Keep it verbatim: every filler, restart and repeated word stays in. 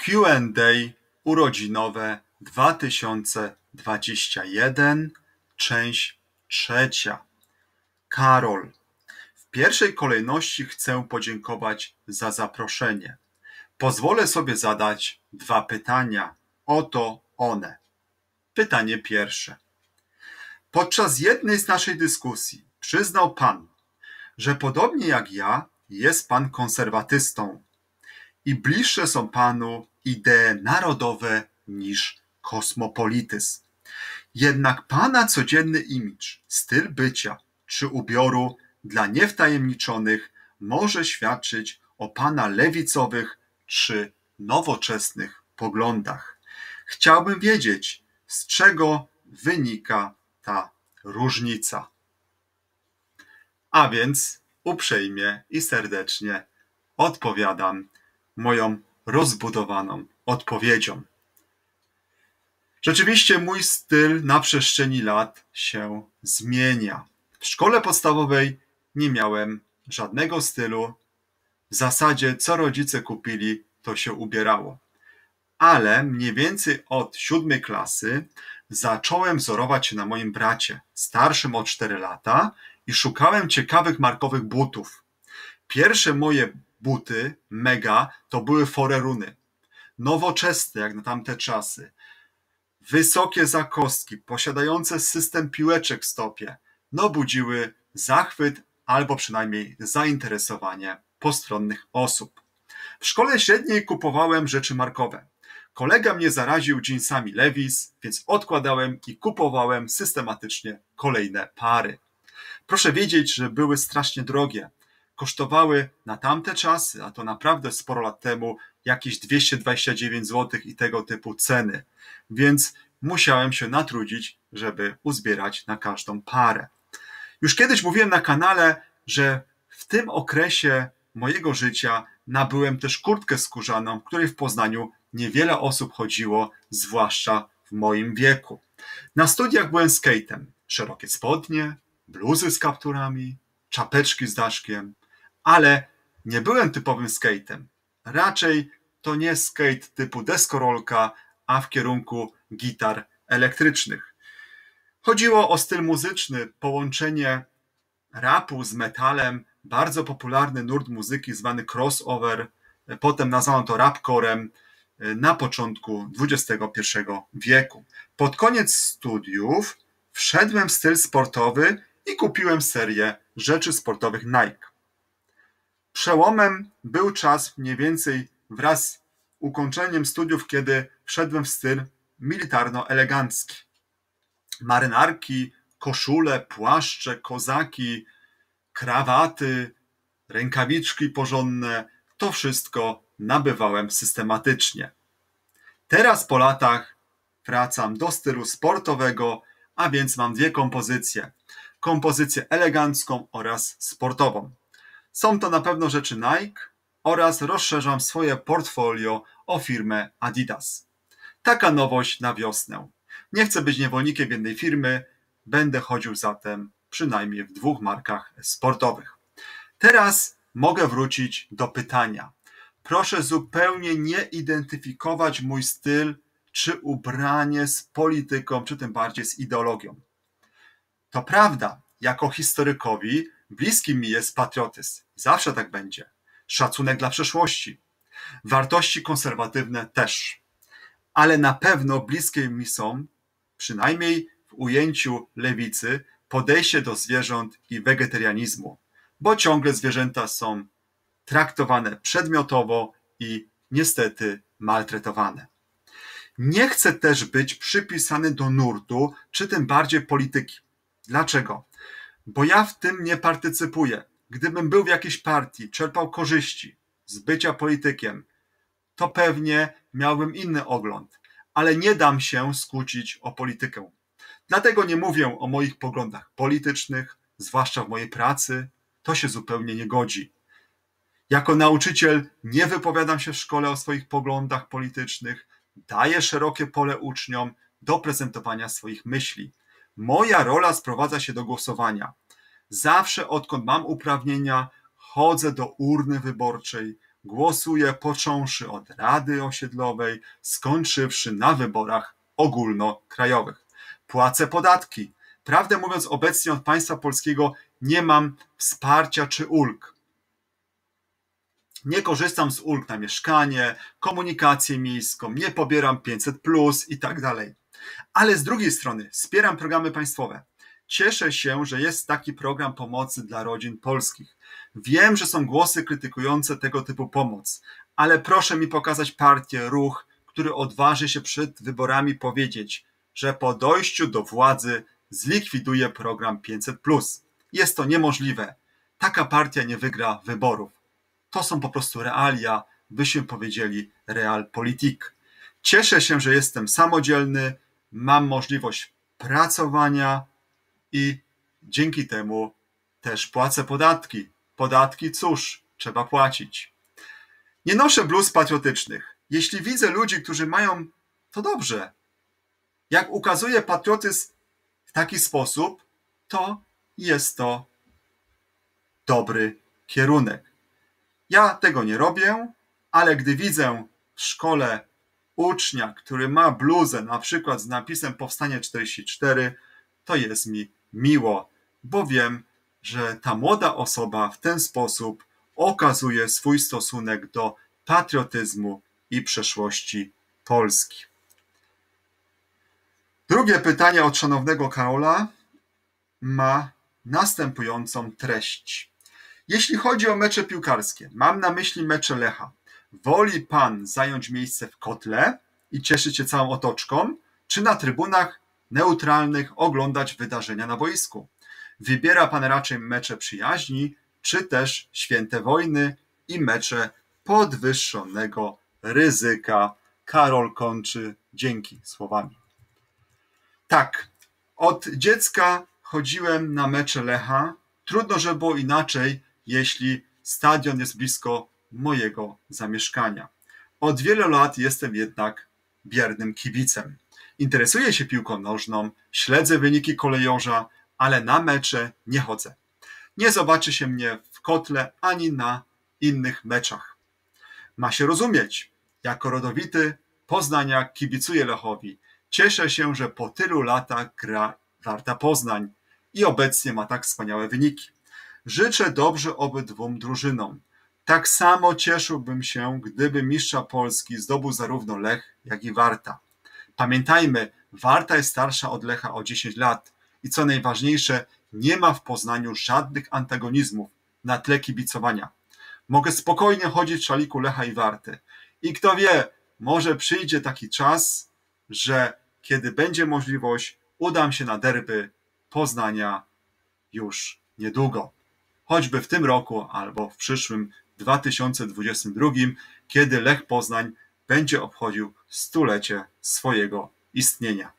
Q and A urodzinowe dwa tysiące dwudziesty pierwszy, część trzecia. Karol. W pierwszej kolejności chcę podziękować za zaproszenie. Pozwolę sobie zadać dwa pytania. Oto one. Pytanie pierwsze. Podczas jednej z naszej dyskusji przyznał Pan, że podobnie jak ja jest Pan konserwatystą i bliższe są Panu idee narodowe niż kosmopolityzm. Jednak Pana codzienny imidż, styl bycia czy ubioru dla niewtajemniczonych może świadczyć o Pana lewicowych czy nowoczesnych poglądach. Chciałbym wiedzieć, z czego wynika ta różnica. A więc uprzejmie i serdecznie odpowiadam moją rozbudowaną odpowiedzią. Rzeczywiście mój styl na przestrzeni lat się zmienia. W szkole podstawowej nie miałem żadnego stylu. W zasadzie co rodzice kupili, to się ubierało. Ale mniej więcej od siódmej klasy zacząłem wzorować się na moim bracie, starszym o cztery lata, i szukałem ciekawych markowych butów. Pierwsze moje buty, mega, to były foreruny. Nowoczesne jak na tamte czasy. Wysokie zakostki, posiadające system piłeczek w stopie, no budziły zachwyt albo przynajmniej zainteresowanie postronnych osób. W szkole średniej kupowałem rzeczy markowe. Kolega mnie zaraził jeansami Levi's, więc odkładałem i kupowałem systematycznie kolejne pary. Proszę wiedzieć, że były strasznie drogie. Kosztowały na tamte czasy, a to naprawdę sporo lat temu, jakieś dwieście dwadzieścia dziewięć złotych i tego typu ceny. Więc musiałem się natrudzić, żeby uzbierać na każdą parę. Już kiedyś mówiłem na kanale, że w tym okresie mojego życia nabyłem też kurtkę skórzaną, w której w Poznaniu niewiele osób chodziło, zwłaszcza w moim wieku. Na studiach byłem skatem. Szerokie spodnie, bluzy z kapturami, czapeczki z daszkiem, ale nie byłem typowym skatem. Raczej to nie skate typu deskorolka, a w kierunku gitar elektrycznych. Chodziło o styl muzyczny, połączenie rapu z metalem, bardzo popularny nurt muzyki zwany crossover, potem nazwano to rapcorem na początku dwudziestego pierwszego wieku. Pod koniec studiów wszedłem w styl sportowy i kupiłem serię rzeczy sportowych Nike. Przełomem był czas mniej więcej wraz z ukończeniem studiów, kiedy wszedłem w styl militarno-elegancki. Marynarki, koszule, płaszcze, kozaki, krawaty, rękawiczki porządne, to wszystko nabywałem systematycznie. Teraz po latach wracam do stylu sportowego, a więc mam dwie kompozycje. Kompozycję elegancką oraz sportową. Są to na pewno rzeczy Nike oraz rozszerzam swoje portfolio o firmę Adidas. Taka nowość na wiosnę. Nie chcę być niewolnikiem jednej firmy, będę chodził zatem przynajmniej w dwóch markach sportowych. Teraz mogę wrócić do pytania. Proszę zupełnie nie identyfikować mój styl czy ubranie z polityką, czy tym bardziej z ideologią. To prawda, jako historykowi bliski mi jest patriotyzm. Zawsze tak będzie. Szacunek dla przeszłości. Wartości konserwatywne też. Ale na pewno bliskie mi są, przynajmniej w ujęciu lewicy, podejście do zwierząt i wegetarianizmu, bo ciągle zwierzęta są traktowane przedmiotowo i niestety maltretowane. Nie chcę też być przypisany do nurtu, czy tym bardziej polityki. Dlaczego? Bo ja w tym nie partycypuję. Gdybym był w jakiejś partii, czerpał korzyści z bycia politykiem, to pewnie miałbym inny ogląd, ale nie dam się skłócić o politykę. Dlatego nie mówię o moich poglądach politycznych, zwłaszcza w mojej pracy, to się zupełnie nie godzi. Jako nauczyciel nie wypowiadam się w szkole o swoich poglądach politycznych, daję szerokie pole uczniom do prezentowania swoich myśli. Moja rola sprowadza się do głosowania. Zawsze odkąd mam uprawnienia, chodzę do urny wyborczej, głosuję począwszy od Rady Osiedlowej, skończywszy na wyborach ogólnokrajowych. Płacę podatki. Prawdę mówiąc, obecnie od państwa polskiego nie mam wsparcia czy ulg. Nie korzystam z ulg na mieszkanie, komunikację miejską, nie pobieram pięćset plus i tak dalej. Ale z drugiej strony wspieram programy państwowe. Cieszę się, że jest taki program pomocy dla rodzin polskich. Wiem, że są głosy krytykujące tego typu pomoc, ale proszę mi pokazać partię, ruch, który odważy się przed wyborami powiedzieć, że po dojściu do władzy zlikwiduje program pięćset plus. Jest to niemożliwe. Taka partia nie wygra wyborów. To są po prostu realia, byśmy powiedzieli realpolitik. Cieszę się, że jestem samodzielny, mam możliwość pracowania i dzięki temu też płacę podatki. Podatki, cóż, trzeba płacić. Nie noszę bluz patriotycznych. Jeśli widzę ludzi, którzy mają, to dobrze. Jak ukazuje patriotyzm w taki sposób, to jest to dobry kierunek. Ja tego nie robię, ale gdy widzę w szkole ucznia, który ma bluzę na przykład z napisem Powstanie czterdzieści cztery, to jest mi miło, bo wiem, że ta młoda osoba w ten sposób okazuje swój stosunek do patriotyzmu i przeszłości Polski. Drugie pytanie od szanownego Karola ma następującą treść. Jeśli chodzi o mecze piłkarskie, mam na myśli mecze Lecha. Woli pan zająć miejsce w kotle i cieszyć się całą otoczką, czy na trybunach neutralnych oglądać wydarzenia na boisku? Wybiera pan raczej mecze przyjaźni, czy też święte wojny i mecze podwyższonego ryzyka? Karol kończy dzięki słowami. Tak, od dziecka chodziłem na mecze Lecha. Trudno, żeby było inaczej, jeśli stadion jest blisko mojego zamieszkania. Od wielu lat jestem jednak biernym kibicem. Interesuję się piłką nożną, śledzę wyniki kolejorza, ale na mecze nie chodzę. Nie zobaczy się mnie w kotle ani na innych meczach. Ma się rozumieć, jako rodowity Poznaniak kibicuję Lechowi. Cieszę się, że po tylu latach gra Warta Poznań i obecnie ma tak wspaniałe wyniki. Życzę dobrze obydwóm drużynom. Tak samo cieszyłbym się, gdyby mistrza Polski zdobył zarówno Lech, jak i Warta. Pamiętajmy, Warta jest starsza od Lecha o dziesięć lat i co najważniejsze, nie ma w Poznaniu żadnych antagonizmów na tle kibicowania. Mogę spokojnie chodzić w szaliku Lecha i Warty. I kto wie, może przyjdzie taki czas, że kiedy będzie możliwość, udam się na derby Poznania już niedługo. Choćby w tym roku albo w przyszłym dwa tysiące dwudziestym drugim, kiedy Lech Poznań będzie obchodził stulecie swojego istnienia.